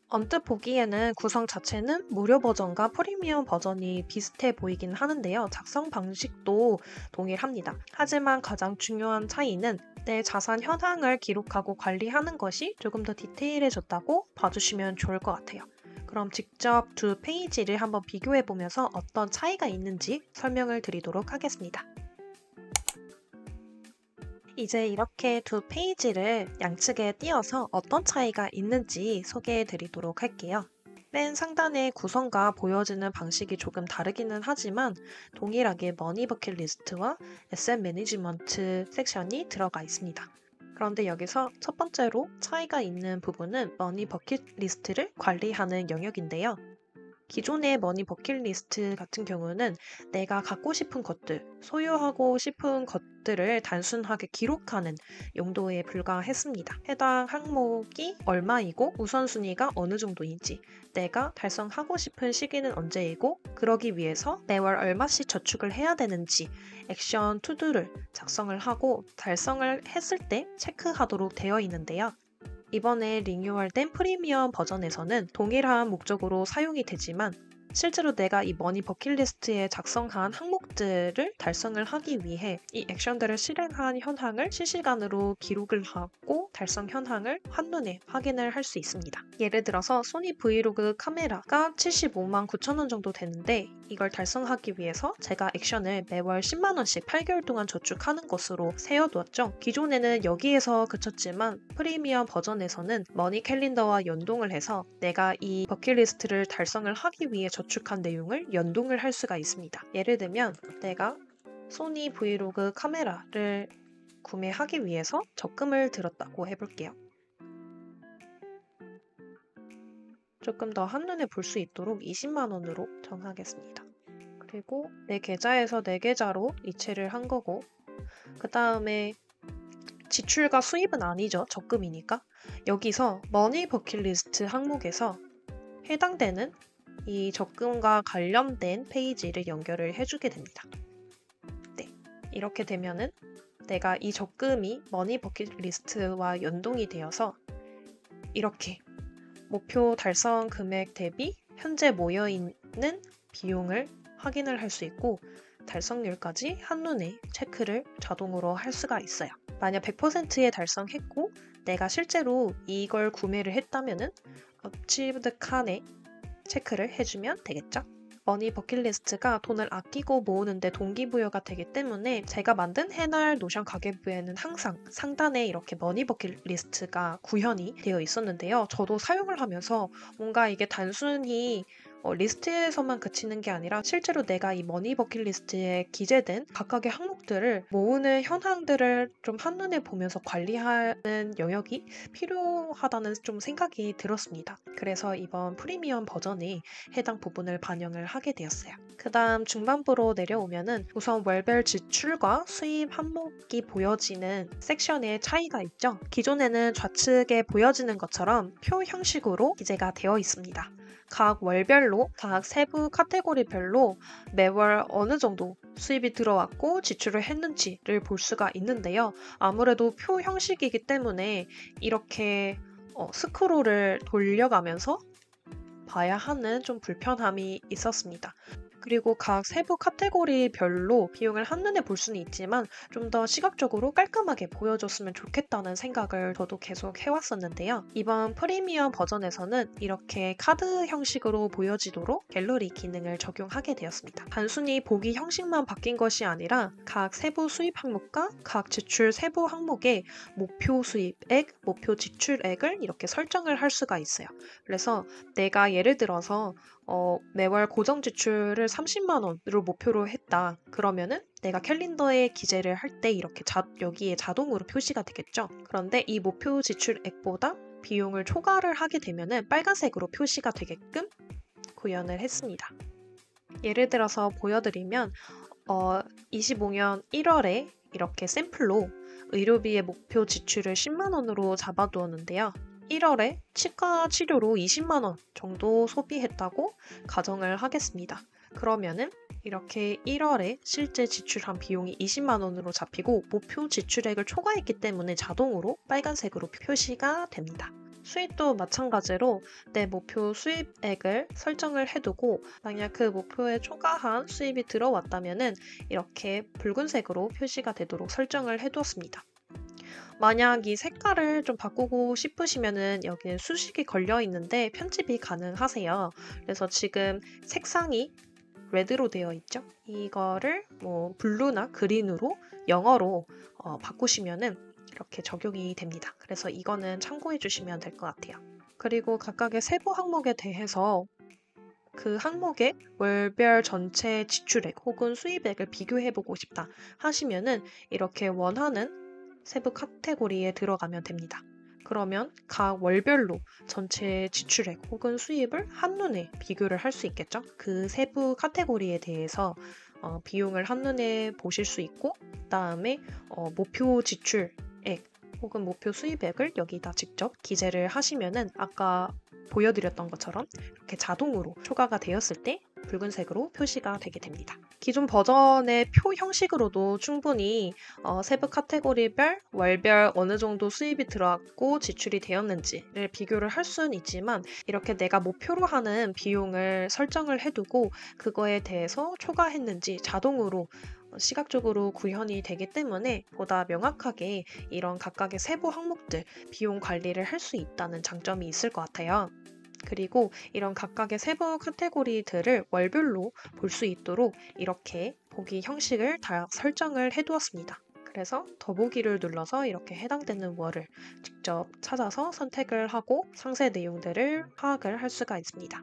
언뜻 보기에는 구성 자체는 무료 버전과 프리미엄 버전이 비슷해 보이긴 하는데요. 작성 방식도 동일합니다. 하지만 가장 중요한 차이는 내 자산 현황을 기록하고 관리하는 것이 조금 더 디테일해졌다고 봐주시면 좋을 것 같아요. 그럼 직접 두 페이지를 한번 비교해 보면서 어떤 차이가 있는지 설명을 드리도록 하겠습니다. 이제 이렇게 두 페이지를 양측에 띄어서 어떤 차이가 있는지 소개해 드리도록 할게요. 맨 상단의 구성과 보여지는 방식이 조금 다르기는 하지만 동일하게 머니 버킷 리스트와 에셋 매니지먼트 섹션이 들어가 있습니다. 그런데 여기서 첫 번째로 차이가 있는 부분은 머니 버킷 리스트를 관리하는 영역인데요. 기존의 머니 버킷리스트 같은 경우는 내가 갖고 싶은 것들, 소유하고 싶은 것들을 단순하게 기록하는 용도에 불과했습니다. 해당 항목이 얼마이고 우선순위가 어느 정도인지, 내가 달성하고 싶은 시기는 언제이고, 그러기 위해서 매월 얼마씩 저축을 해야 되는지, 액션 투두를 작성을 하고 달성을 했을 때 체크하도록 되어 있는데요. 이번에 리뉴얼된 프리미엄 버전에서는 동일한 목적으로 사용이 되지만 실제로 내가 이 머니 버킷리스트에 작성한 항목들을 달성을 하기 위해 이 액션들을 실행한 현황을 실시간으로 기록을 하고 달성 현황을 한눈에 확인을 할 수 있습니다. 예를 들어서 소니 브이로그 카메라가 75만 9천 원 정도 되는데 이걸 달성하기 위해서 제가 액션을 매월 10만 원씩 8개월 동안 저축하는 것으로 세워두었죠. 기존에는 여기에서 그쳤지만 프리미엄 버전에서는 머니 캘린더와 연동을 해서 내가 이 버킷리스트를 달성을 하기 위해 저축한 내용을 연동을 할 수가 있습니다. 예를 들면 내가 소니 브이로그 카메라를 구매하기 위해서 적금을 들었다고 해볼게요. 조금 더 한눈에 볼 수 있도록 20만 원으로 정하겠습니다. 그리고 내 계좌에서 내 계좌로 이체를 한 거고 그 다음에 지출과 수입은 아니죠. 적금이니까. 여기서 머니 버킷리스트 항목에서 해당되는 이 적금과 관련된 페이지를 연결을 해주게 됩니다. 네, 이렇게 되면은 내가 이 적금이 머니 버킷리스트와 연동이 되어서 이렇게 목표 달성 금액 대비 현재 모여있는 비용을 확인을 할 수 있고 달성률까지 한눈에 체크를 자동으로 할 수가 있어요. 만약 100%에 달성했고 내가 실제로 이걸 구매를 했다면은 어치브드 칸에 체크를 해주면 되겠죠? 머니 버킷리스트가 돈을 아끼고 모으는데 동기부여가 되기 때문에 제가 만든 해날 노션 가계부에는 항상 상단에 이렇게 머니 버킷리스트가 구현이 되어 있었는데요. 저도 사용을 하면서 뭔가 이게 단순히 리스트에서만 그치는 게 아니라 실제로 내가 이 머니 버킷리스트에 기재된 각각의 항목들을 모으는 현황들을 좀 한눈에 보면서 관리하는 영역이 필요하다는 좀 생각이 들었습니다. 그래서 이번 프리미엄 버전에 해당 부분을 반영을 하게 되었어요. 그 다음 중반부로 내려오면은 우선 월별 지출과 수입 항목이 보여지는 섹션의 차이가 있죠. 기존에는 좌측에 보여지는 것처럼 표 형식으로 기재가 되어 있습니다. 각 월별로, 각 세부 카테고리별로 매월 어느 정도 수입이 들어왔고 지출을 했는지를 볼 수가 있는데요. 아무래도 표 형식이기 때문에 이렇게 스크롤을 돌려가면서 봐야 하는 좀 불편함이 있었습니다. 그리고 각 세부 카테고리별로 비용을 한눈에 볼 수는 있지만 좀 더 시각적으로 깔끔하게 보여줬으면 좋겠다는 생각을 저도 계속 해왔었는데요. 이번 프리미엄 버전에서는 이렇게 카드 형식으로 보여지도록 갤러리 기능을 적용하게 되었습니다. 단순히 보기 형식만 바뀐 것이 아니라 각 세부 수입 항목과 각 지출 세부 항목의 목표 수입액, 목표 지출액을 이렇게 설정을 할 수가 있어요. 그래서 내가 예를 들어서 매월 고정 지출을 30만 원으로 목표로 했다. 그러면은 내가 캘린더에 기재를 할 때 이렇게 여기에 자동으로 표시가 되겠죠. 그런데 이 목표 지출액보다 비용을 초과를 하게 되면은 빨간색으로 표시가 되게끔 구현을 했습니다. 예를 들어서 보여드리면 25년 1월에 이렇게 샘플로 의료비의 목표 지출을 10만 원으로 잡아두었는데요. 1월에 치과 치료로 20만 원 정도 소비했다고 가정을 하겠습니다. 그러면은 이렇게 1월에 실제 지출한 비용이 20만 원으로 잡히고 목표 지출액을 초과했기 때문에 자동으로 빨간색으로 표시가 됩니다. 수입도 마찬가지로 내 목표 수입액을 설정을 해두고 만약 그 목표에 초과한 수입이 들어왔다면은 이렇게 붉은색으로 표시가 되도록 설정을 해두었습니다. 만약 이 색깔을 좀 바꾸고 싶으시면은 여기에 수식이 걸려 있는데 편집이 가능하세요. 그래서 지금 색상이 레드로 되어 있죠. 이거를 뭐 블루나 그린으로 영어로 바꾸시면은 이렇게 적용이 됩니다. 그래서 이거는 참고해 주시면 될 것 같아요. 그리고 각각의 세부 항목에 대해서 그 항목의 월별 전체 지출액 혹은 수입액을 비교해 보고 싶다 하시면은 이렇게 원하는 세부 카테고리에 들어가면 됩니다. 그러면 각 월별로 전체 지출액 혹은 수입을 한눈에 비교를 할 수 있겠죠. 그 세부 카테고리에 대해서 비용을 한눈에 보실 수 있고 그다음에 목표 지출액 혹은 목표 수입액을 여기다 직접 기재를 하시면은 아까 보여드렸던 것처럼 이렇게 자동으로 초과가 되었을 때 붉은색으로 표시가 되게 됩니다. 기존 버전의 표 형식으로도 충분히 세부 카테고리별, 월별 어느 정도 수입이 들어왔고 지출이 되었는지를 비교를 할 수는 있지만 이렇게 내가 목표로 하는 비용을 설정을 해두고 그거에 대해서 초과했는지 자동으로 시각적으로 구현이 되기 때문에 보다 명확하게 이런 각각의 세부 항목들 비용 관리를 할 수 있다는 장점이 있을 것 같아요. 그리고 이런 각각의 세부 카테고리들을 월별로 볼 수 있도록 이렇게 보기 형식을 다 설정을 해두었습니다. 그래서 더보기를 눌러서 이렇게 해당되는 월을 직접 찾아서 선택을 하고 상세 내용들을 파악을 할 수가 있습니다.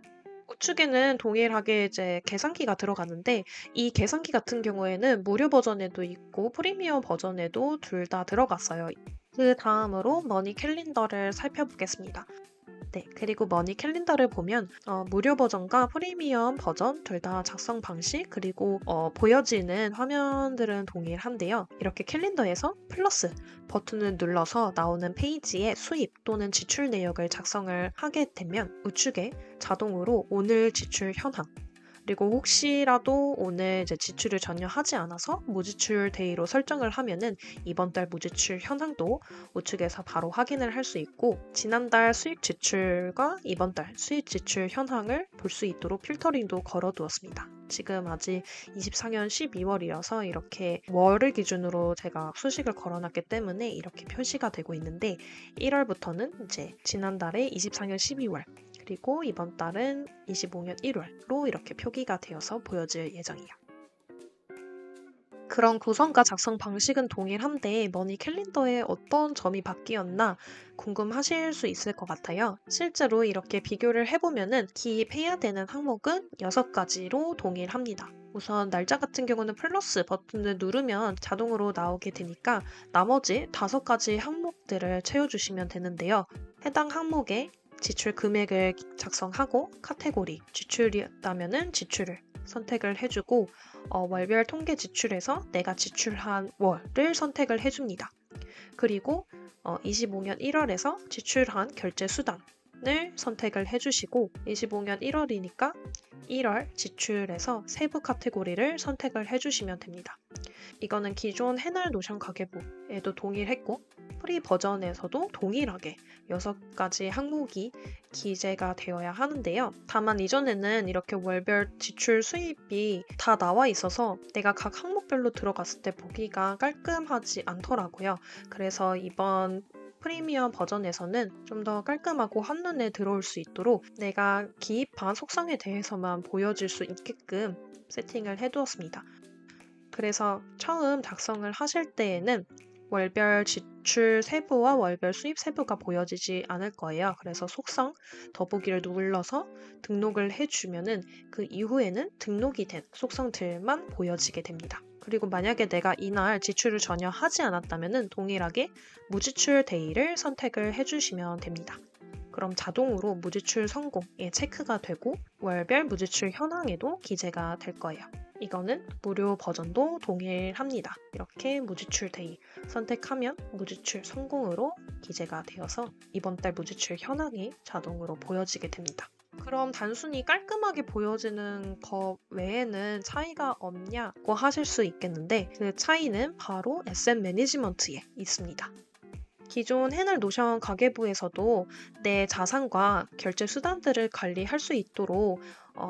우측에는 동일하게 이제 계산기가 들어가는데 이 계산기 같은 경우에는 무료 버전에도 있고 프리미엄 버전에도 둘 다 들어갔어요. 그 다음으로 머니 캘린더를 살펴보겠습니다. 네, 그리고 머니 캘린더를 보면 무료 버전과 프리미엄 버전 둘 다 작성 방식 그리고 보여지는 화면들은 동일한데요. 이렇게 캘린더에서 플러스 버튼을 눌러서 나오는 페이지에 수입 또는 지출 내역을 작성을 하게 되면 우측에 자동으로 오늘 지출 현황 그리고 혹시라도 오늘 이제 지출을 전혀 하지 않아서 무지출 데이로 설정을 하면은 이번 달 무지출 현황도 우측에서 바로 확인을 할 수 있고 지난달 수익 지출과 이번 달 수익 지출 현황을 볼 수 있도록 필터링도 걸어두었습니다. 지금 아직 24년 12월이어서 이렇게 월을 기준으로 제가 수식을 걸어놨기 때문에 이렇게 표시가 되고 있는데 1월부터는 이제 지난달에 24년 12월 그리고 이번 달은 25년 1월로 이렇게 표기가 되어서 보여질 예정이에요. 그런 구성과 작성 방식은 동일한데 머니 캘린더에 어떤 점이 바뀌었나 궁금하실 수 있을 것 같아요. 실제로 이렇게 비교를 해보면은 기입해야 되는 항목은 6가지로 동일합니다. 우선 날짜 같은 경우는 플러스 버튼을 누르면 자동으로 나오게 되니까 나머지 5가지 항목들을 채워주시면 되는데요. 해당 항목에 지출 금액을 작성하고 카테고리 지출이었다면 지출을 선택을 해주고 월별 통계 지출에서 내가 지출한 월을 선택을 해줍니다. 그리고 25년 1월에서 지출한 결제 수단을 선택을 해주시고 25년 1월이니까 1월 지출에서 세부 카테고리를 선택을 해주시면 됩니다. 이거는 기존 해날 노션 가계부에도 동일했고 프리 버전에서도 동일하게 6가지 항목이 기재가 되어야 하는데요. 다만 이전에는 이렇게 월별 지출 수입이 다 나와 있어서 내가 각 항목별로 들어갔을 때 보기가 깔끔하지 않더라고요. 그래서 이번 프리미엄 버전에서는 좀 더 깔끔하고 한눈에 들어올 수 있도록 내가 기입한 속성에 대해서만 보여질 수 있게끔 세팅을 해두었습니다. 그래서 처음 작성을 하실 때에는 월별 지출 세부와 월별 수입 세부가 보여지지 않을 거예요. 그래서 속성 더보기를 눌러서 등록을 해주면은 그 이후에는 등록이 된 속성들만 보여지게 됩니다. 그리고 만약에 내가 이날 지출을 전혀 하지 않았다면은 동일하게 무지출 데이를 선택을 해주시면 됩니다. 그럼 자동으로 무지출 성공에 체크가 되고 월별 무지출 현황에도 기재가 될 거예요. 이거는 무료 버전도 동일합니다. 이렇게 무지출 데이 선택하면 무지출 성공으로 기재가 되어서 이번 달 무지출 현황이 자동으로 보여지게 됩니다. 그럼 단순히 깔끔하게 보여지는 것 외에는 차이가 없냐고 하실 수 있겠는데 그 차이는 바로 에셋 매니지먼트에 있습니다. 기존 해날 노션 가계부에서도 내 자산과 결제 수단들을 관리할 수 있도록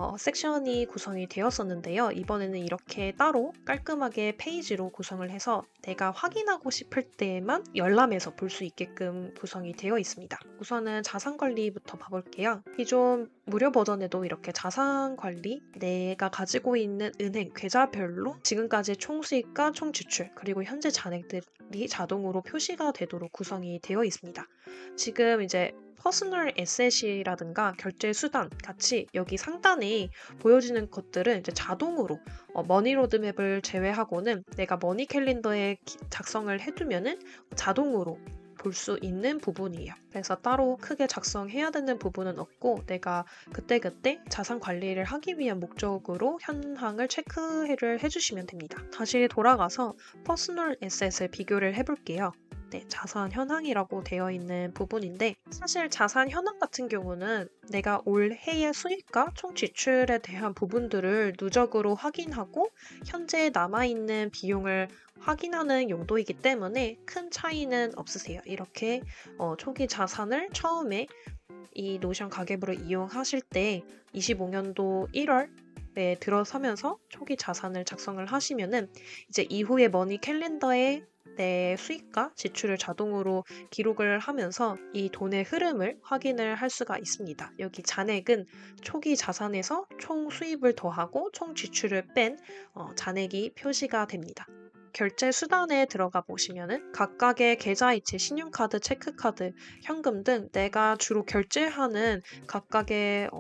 섹션이 구성이 되었었는데요. 이번에는 이렇게 따로 깔끔하게 페이지로 구성을 해서 내가 확인하고 싶을 때만 열람해서 볼 수 있게끔 구성이 되어 있습니다. 우선은 자산 관리부터 봐볼게요. 기존 무료 버전에도 이렇게 자산 관리, 내가 가지고 있는 은행 계좌별로 지금까지 총 수익과 총 지출, 그리고 현재 잔액들이 자동으로 표시가 되도록 구성이 되어 있습니다. 지금 이제 퍼스널 에셋이라든가 결제 수단 같이 여기 상단에 보여지는 것들은 이제 자동으로 머니 로드맵을 제외하고는 내가 머니 캘린더에 작성을 해두면은 자동으로 볼 수 있는 부분이에요. 그래서 따로 크게 작성해야 되는 부분은 없고 내가 그때그때 자산 관리를 하기 위한 목적으로 현황을 체크를 해주시면 됩니다. 다시 돌아가서 퍼스널 에셋을 비교를 해볼게요. 네, 자산 현황이라고 되어 있는 부분인데 사실 자산 현황 같은 경우는 내가 올 해의 수익과 총 지출에 대한 부분들을 누적으로 확인하고 현재 남아있는 비용을 확인하는 용도이기 때문에 큰 차이는 없으세요. 이렇게 초기 자산을 처음에 이 노션 가계부를 이용하실 때 25년도 1월에 들어서면서 초기 자산을 작성을 하시면은 이제 이후에 머니 캘린더에 내 수익과 지출을 자동으로 기록을 하면서 이 돈의 흐름을 확인을 할 수가 있습니다. 여기 잔액은 초기 자산에서 총 수입을 더하고 총 지출을 뺀 잔액이 표시가 됩니다. 결제 수단에 들어가 보시면은 각각의 계좌이체, 신용카드, 체크카드, 현금 등 내가 주로 결제하는 각각의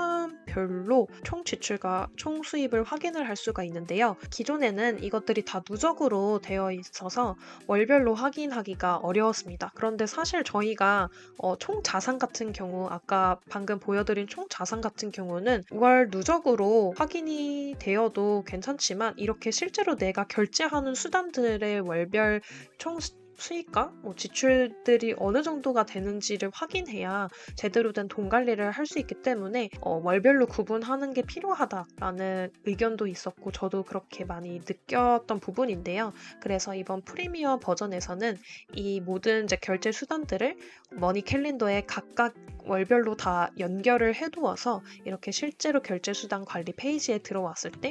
수단별로 총 지출과 총 수입을 확인을 할 수가 있는데요. 기존에는 이것들이 다 누적으로 되어 있어서 월별로 확인하기가 어려웠습니다. 그런데 사실 저희가 총 자산 같은 경우 아까 방금 보여드린 총 자산 같은 경우는 월 누적으로 확인이 되어도 괜찮지만 이렇게 실제로 내가 결제하는 수단들의 월별 총 수익과 지출들이 어느 정도가 되는지를 확인해야 제대로 된 돈 관리를 할 수 있기 때문에 월별로 구분하는 게 필요하다라는 의견도 있었고 저도 그렇게 많이 느꼈던 부분인데요. 그래서 이번 프리미엄 버전에서는 이 모든 이제 결제 수단들을 머니 캘린더에 각각 월별로 다 연결을 해두어서 이렇게 실제로 결제 수단 관리 페이지에 들어왔을 때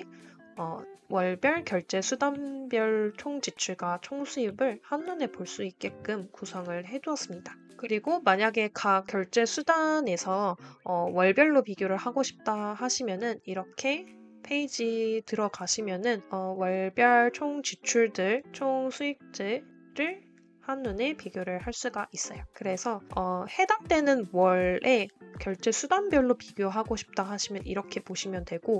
월별 결제 수단별 총 지출과 총 수입을 한눈에 볼 수 있게끔 구성을 해두었습니다. 그리고 만약에 각 결제 수단에서 월별로 비교를 하고 싶다 하시면은 이렇게 페이지 들어가시면은 월별 총 지출들, 총 수익들을 한눈에 비교를 할 수가 있어요. 그래서 해당되는 월에 결제 수단별로 비교하고 싶다 하시면 이렇게 보시면 되고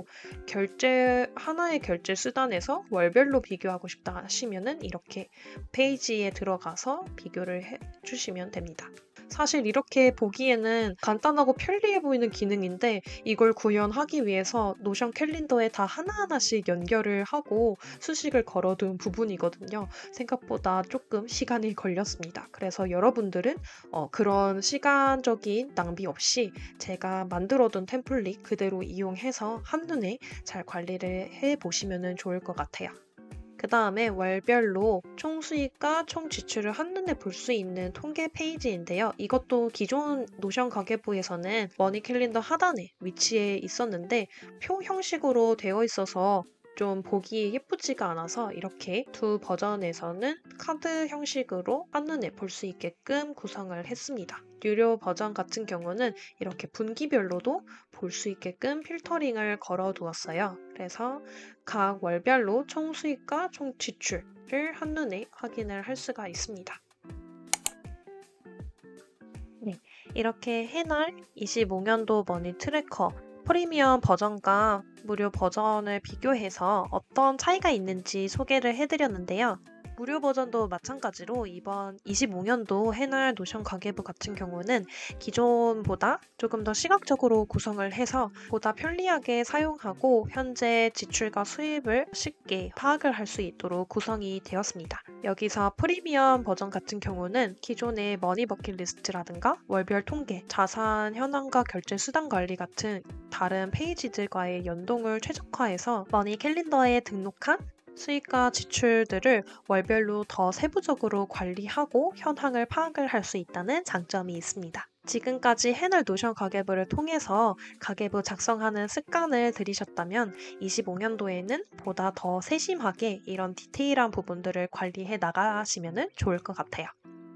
하나의 결제 수단에서 월별로 비교하고 싶다 하시면은 이렇게 페이지에 들어가서 비교를 해주시면 됩니다. 사실 이렇게 보기에는 간단하고 편리해 보이는 기능인데 이걸 구현하기 위해서 노션 캘린더에 다 하나하나씩 연결을 하고 수식을 걸어둔 부분이거든요. 생각보다 조금 시간이 걸렸습니다. 그래서 여러분들은 그런 시간적인 낭비 없이 제가 만들어둔 템플릿 그대로 이용해서 한눈에 잘 관리를 해보시면 좋을 것 같아요. 그 다음에 월별로 총 수익과 총 지출을 한눈에 볼 수 있는 통계 페이지인데요. 이것도 기존 노션 가계부에서는 머니 캘린더 하단에 위치해 있었는데 표 형식으로 되어 있어서 좀 보기 예쁘지가 않아서 이렇게 두 버전에서는 카드 형식으로 한눈에 볼 수 있게끔 구성을 했습니다. 유료 버전 같은 경우는 이렇게 분기별로도 볼 수 있게끔 필터링을 걸어 두었어요. 그래서 각 월별로 총 수익과 총 지출을 한눈에 확인을 할 수가 있습니다. 네, 이렇게 해날 25년도 머니 트래커 프리미엄 버전과 무료 버전을 비교해서 어떤 차이가 있는지 소개를 해드렸는데요. 무료 버전도 마찬가지로 이번 25년도 해날 노션 가계부 같은 경우는 기존보다 조금 더 시각적으로 구성을 해서 보다 편리하게 사용하고 현재 지출과 수입을 쉽게 파악을 할 수 있도록 구성이 되었습니다. 여기서 프리미엄 버전 같은 경우는 기존의 머니 버킷리스트라든가 월별 통계, 자산 현황과 결제 수단 관리 같은 다른 페이지들과의 연동을 최적화해서 머니 캘린더에 등록한 수익과 지출들을 월별로 더 세부적으로 관리하고 현황을 파악을 할 수 있다는 장점이 있습니다. 지금까지 해널 노션 가계부를 통해서 가계부 작성하는 습관을 들이셨다면 25년도에는 보다 더 세심하게 이런 디테일한 부분들을 관리해 나가시면 좋을 것 같아요.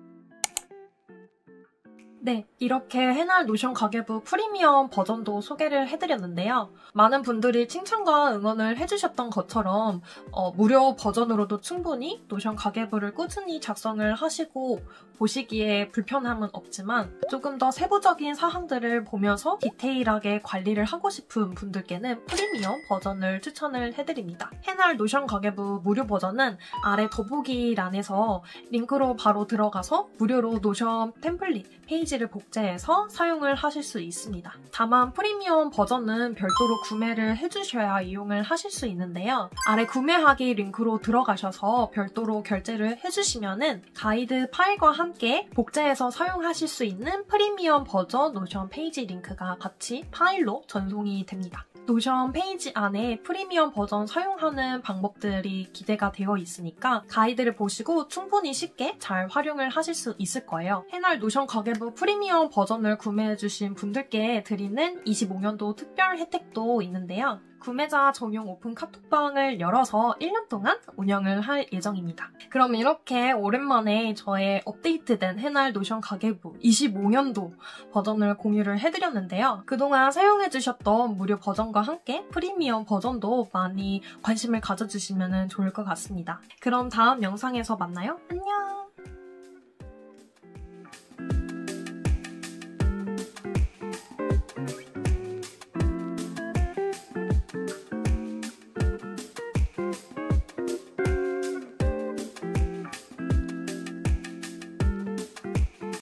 네, 이렇게 해날 노션 가계부 프리미엄 버전도 소개를 해드렸는데요. 많은 분들이 칭찬과 응원을 해주셨던 것처럼 무료 버전으로도 충분히 노션 가계부를 꾸준히 작성을 하시고 보시기에 불편함은 없지만 조금 더 세부적인 사항들을 보면서 디테일하게 관리를 하고 싶은 분들께는 프리미엄 버전을 추천을 해드립니다. 해날 노션 가계부 무료 버전은 아래 더보기란에서 링크로 바로 들어가서 무료로 노션 템플릿 페이지를 복제해서 사용을 하실 수 있습니다. 다만 프리미엄 버전은 별도로 구매를 해주셔야 이용을 하실 수 있는데요. 아래 구매하기 링크로 들어가셔서 별도로 결제를 해주시면은 가이드 파일과 함께 복제해서 사용하실 수 있는 프리미엄 버전 노션 페이지 링크가 같이 파일로 전송이 됩니다. 노션 페이지 안에 프리미엄 버전 사용하는 방법들이 기재가 되어 있으니까 가이드를 보시고 충분히 쉽게 잘 활용을 하실 수 있을 거예요. 해날 노션 가계부 프리미엄 버전을 구매해주신 분들께 드리는 25년도 특별 혜택도 있는데요. 구매자 전용 오픈 카톡방을 열어서 1년 동안 운영을 할 예정입니다. 그럼 이렇게 오랜만에 저의 업데이트된 해날 노션 가계부 25년도 버전을 공유를 해드렸는데요. 그동안 사용해주셨던 무료 버전과 함께 프리미엄 버전도 많이 관심을 가져주시면 좋을 것 같습니다. 그럼 다음 영상에서 만나요. 안녕!